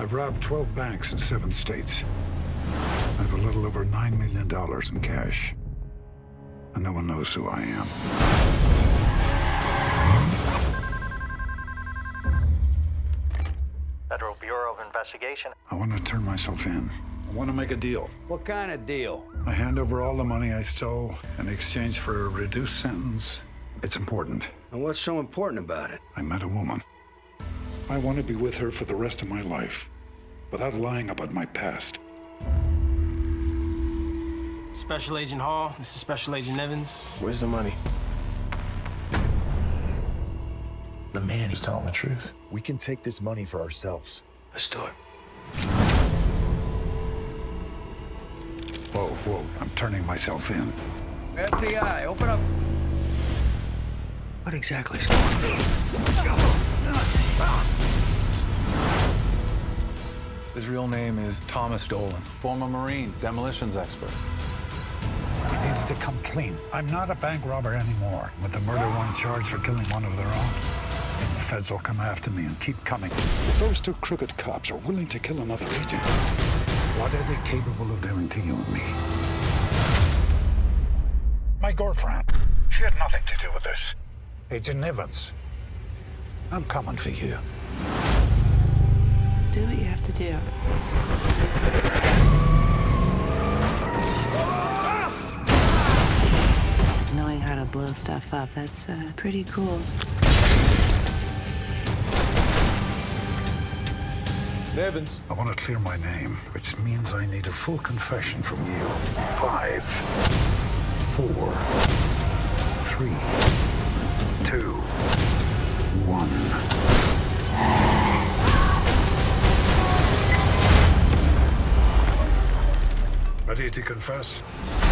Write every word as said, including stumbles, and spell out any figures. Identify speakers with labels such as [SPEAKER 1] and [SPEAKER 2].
[SPEAKER 1] I've robbed twelve banks in seven states. I have a little over nine million dollars in cash. And no one knows who I am.
[SPEAKER 2] Federal Bureau of Investigation.
[SPEAKER 1] I want to turn myself in. I want to make a deal.
[SPEAKER 3] What kind of deal?
[SPEAKER 1] I hand over all the money I stole in exchange for a reduced sentence. It's important.
[SPEAKER 3] And what's so important about it?
[SPEAKER 1] I met a woman. I want to be with her for the rest of my life, without lying about my past.
[SPEAKER 4] Special Agent Hall, this is Special Agent Evans.
[SPEAKER 3] Where's the money?
[SPEAKER 5] The man is telling the truth.
[SPEAKER 6] We can take this money for ourselves.
[SPEAKER 3] Let's do it.
[SPEAKER 1] Whoa, whoa, I'm turning myself in.
[SPEAKER 3] F B I, open up. What exactly is going on?
[SPEAKER 7] His real name is Thomas Dolan, former Marine, demolitions expert.
[SPEAKER 1] We needed to come clean. I'm not a bank robber anymore. With the murder one charged for killing one of their own, the feds will come after me and keep coming. If those two crooked cops are willing to kill another agent, what are they capable of doing to you and me? My girlfriend, she had nothing to do with this. Agent Evans, I'm coming for you.
[SPEAKER 8] Do what you have to do. Knowing how to blow stuff up, that's uh, pretty cool.
[SPEAKER 5] Evans.
[SPEAKER 1] I want to clear my name, which means I need a full confession from you. Five, four, three, two, one. Ready to confess?